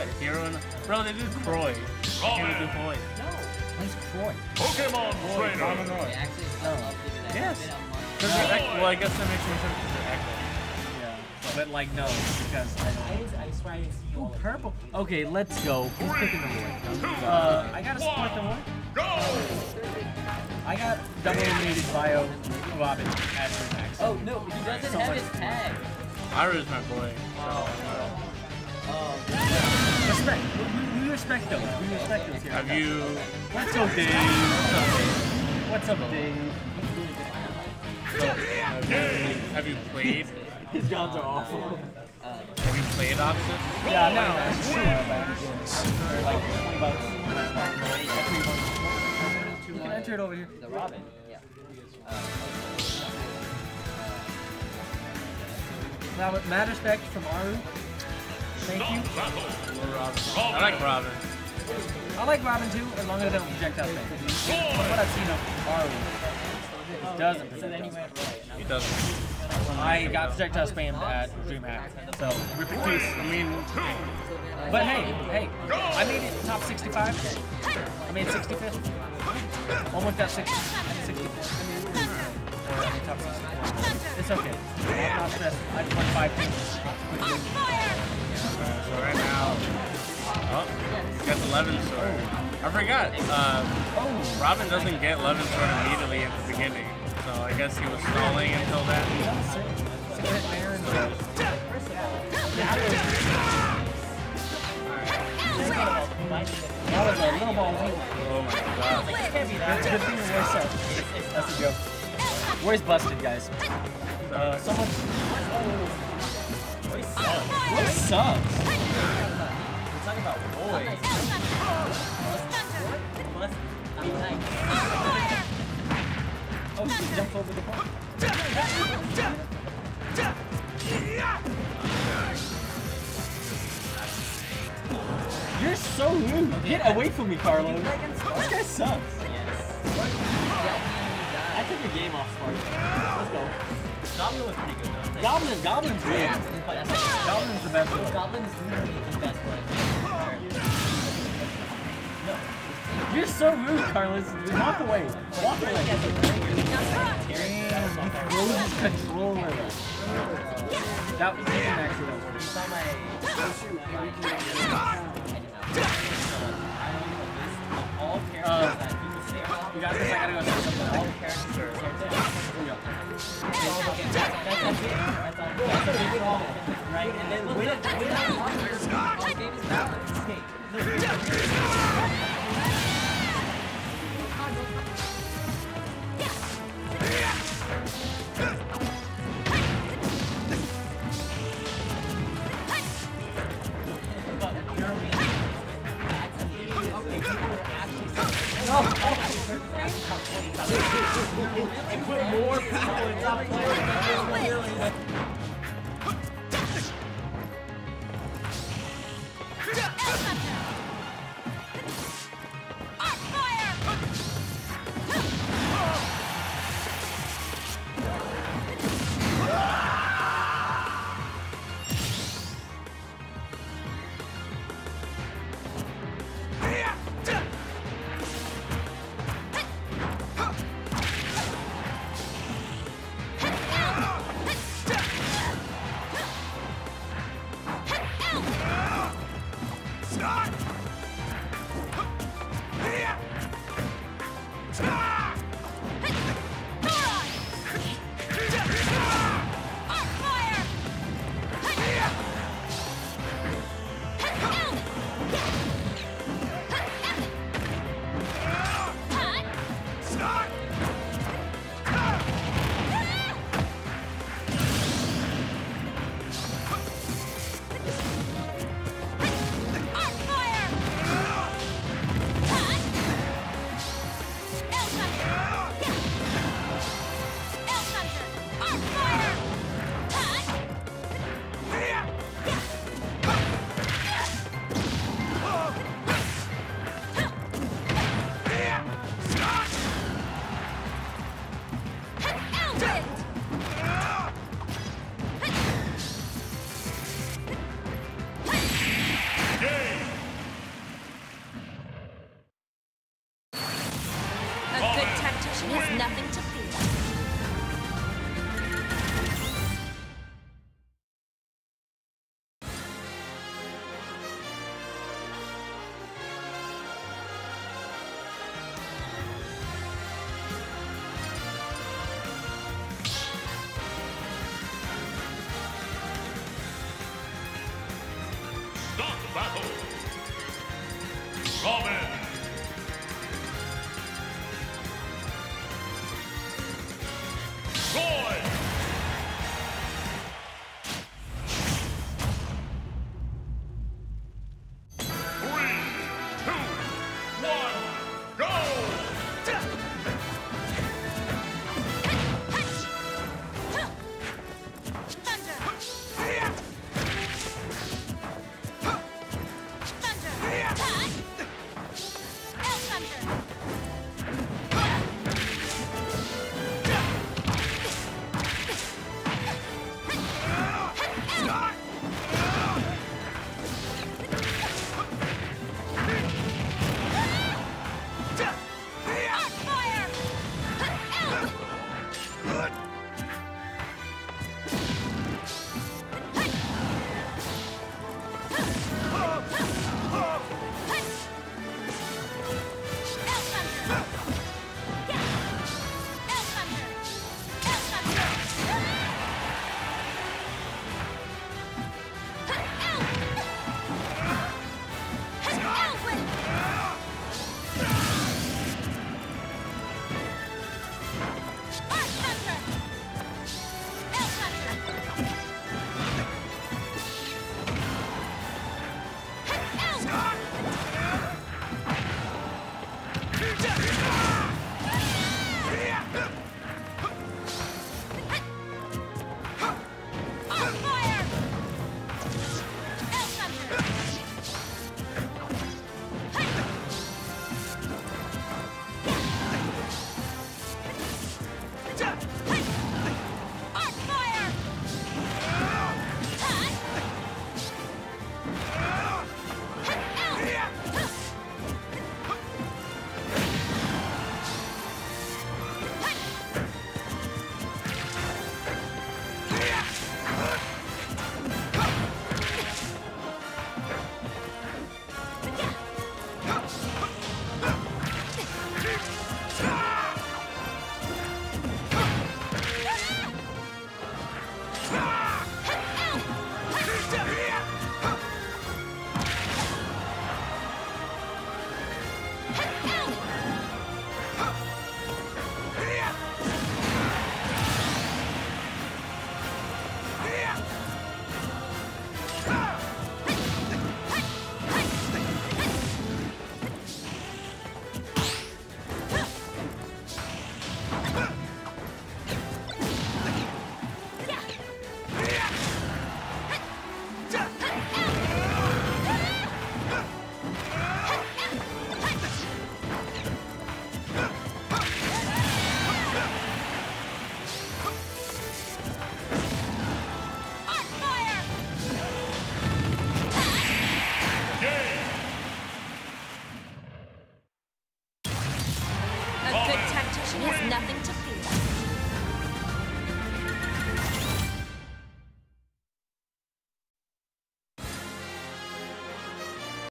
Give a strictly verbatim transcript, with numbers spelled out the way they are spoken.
what? Hero and... Bro, they do Croy. Can't we do Croy? No. Where's Croy? Pokemon Trainer. Wait, actually, no. Yes. Well, I guess that makes more sense because they're Echo. Yeah. But like, no, because I don't. I swear I didn't see you all. Ooh, purple. Okay, let's go. Who's picking the boy? Uh, I gotta support the boy. Go! I got double eliminated bio Robin at her max. Oh no, he doesn't So have much. his tag. Ira's my boy. Oh, oh. Respect. We, we respect those. We respect those here. Have you... What's up, Dave? What's up, Dave? Have you, have you played? His jobs are awful. Have you played Auxess? Yeah, no, it's true. They're like twenty bucks. You can enter it over here. The Robin. Yeah. Now, with mad respect from Aru. Thank you. I like Robin. I like Robin too, as long as they don't project out things. From what I've seen of Aru, it doesn't project out. He doesn't. I got projectile spammed at DreamHack, so rip it peace. I mean... But hey, hey, I made it top sixty-five. I made sixty-fifth. Almost got sixty, sixty-fifth. Or I made top sixty-four. It's okay. I'm not stressed. I just won five teams. So right now... Oh, he got the eleven sword. I forgot. Uh, Robin doesn't get eleven sword immediately at the beginning. So I guess he was stalling until that. That was a little ballsy. Oh my god. That's a good thing the voice sucks. That's a joke. Voice busted, guys. Uh, someone... Voice sucks. Voice sucks. We're talking about boys. Oh, she jumped over the bar. You're so rude. Get away from me, Carlos. This guy sucks. I took your game off, Spark. Let's go. Goblin was pretty good though. Goblin, Goblin's good. Goblin's the best one. Goblin is literally the best one. You're so rude, Carlos. Walk away. Walk away. Damn, he throws his controller. That was an accident. You saw my... All characters Uh, that you would say about... You got this? I gotta go say something. All characters are... That's it. That's a big call, right? And then win it, win it, the game is balanced. And put more people in top players. battle. Robin.